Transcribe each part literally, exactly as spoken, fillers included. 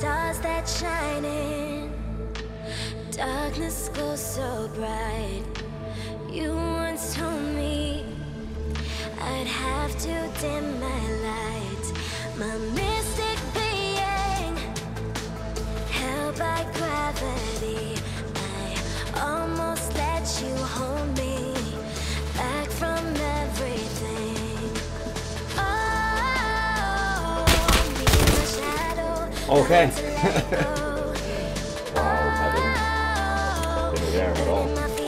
stars that shine in darkness glows so bright. You once told me I'd have to dim my light. My mystic being, held by gravity, I almost let you hold me back from everything. Oh, me and my shadow. Okay. Wow, I didn't, didn't get him at all.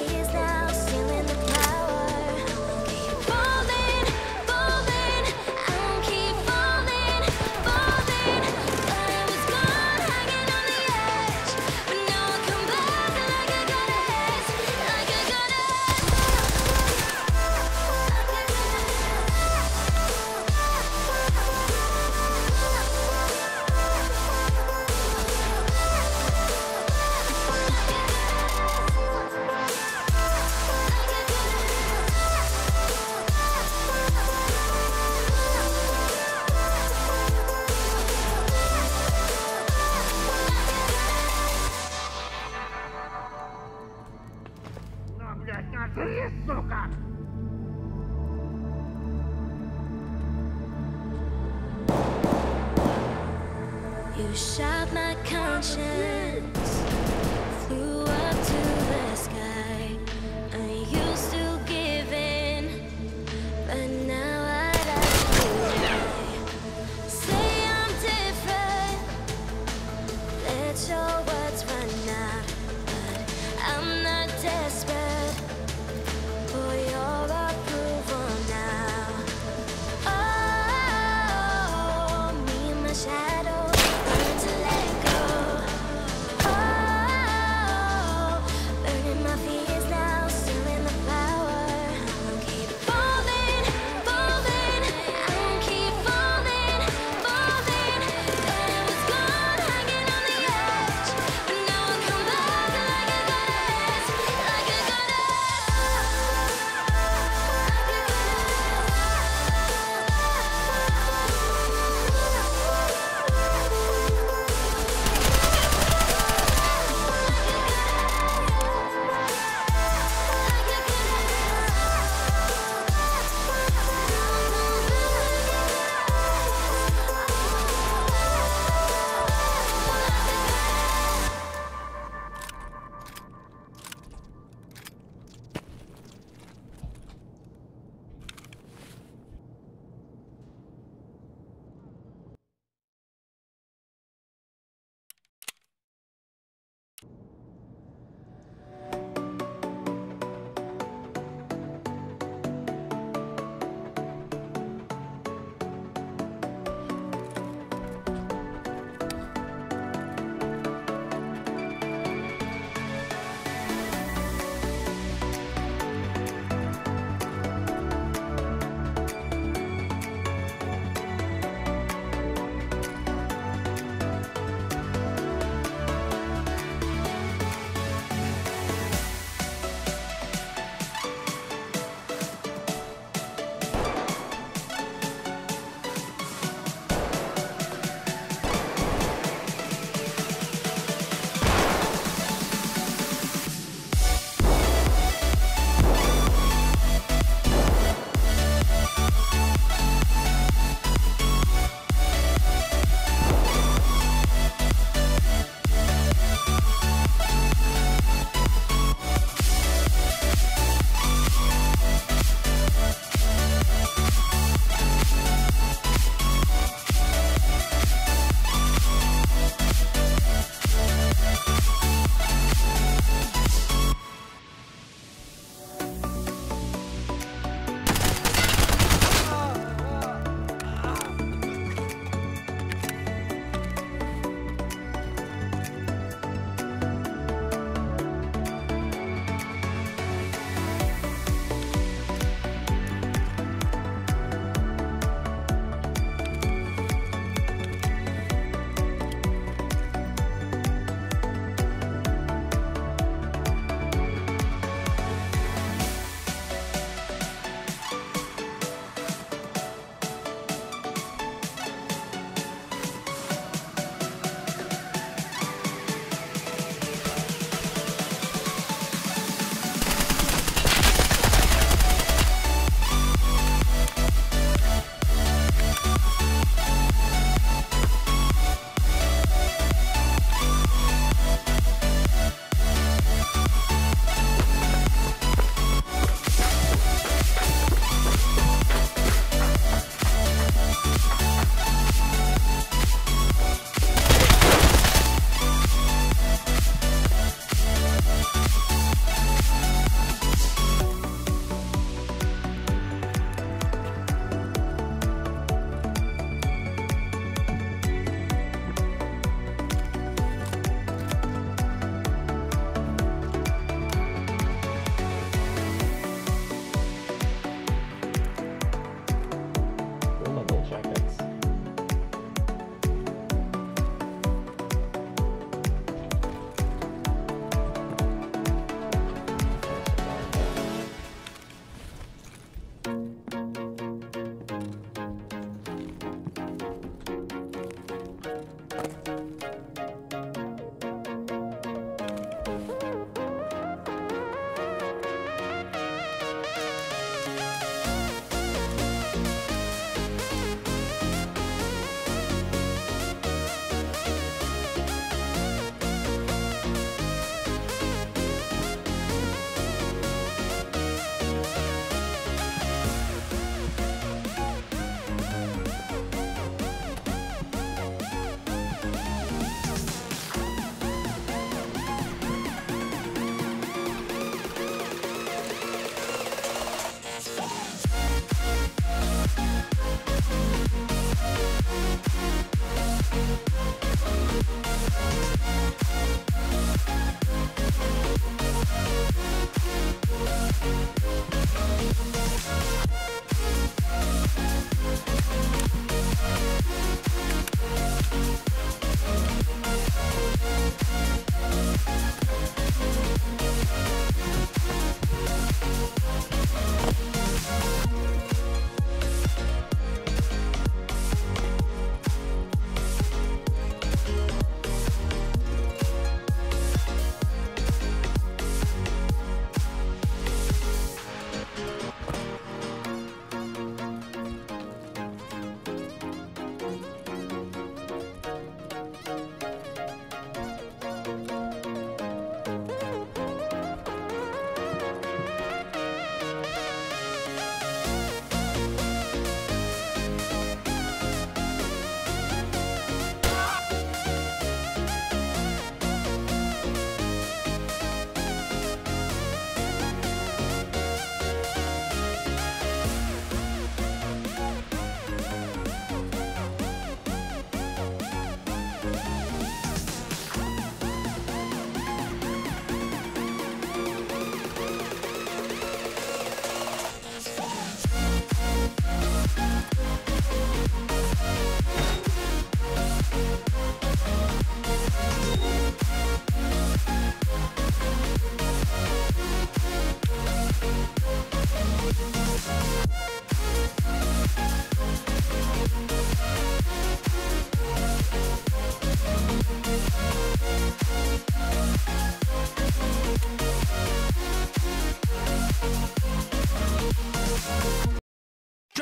You shot my conscience, flew up to the sky. I used to give in, but now I'd have to die. Say I'm different, let your words run out, but I'm not desperate for your approval now. Oh, me and my shadow learn to let go. Oh,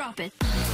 drop it.